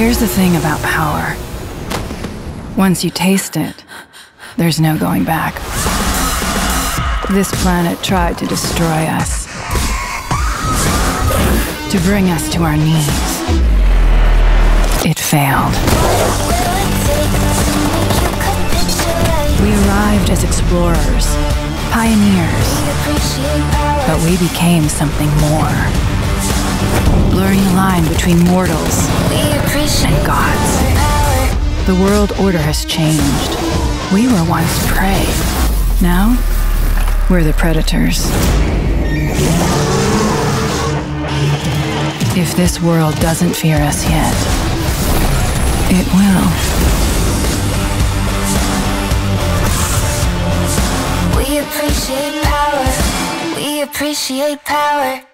Here's the thing about power. Once you taste it, there's no going back. This planet tried to destroy us, to bring us to our knees. It failed. We arrived as explorers, pioneers, but we became something more, blurring the line between mortals and gods. The world order has changed. We were once prey. Now, we're the predators. If this world doesn't fear us yet, it will. We appreciate power. We appreciate power.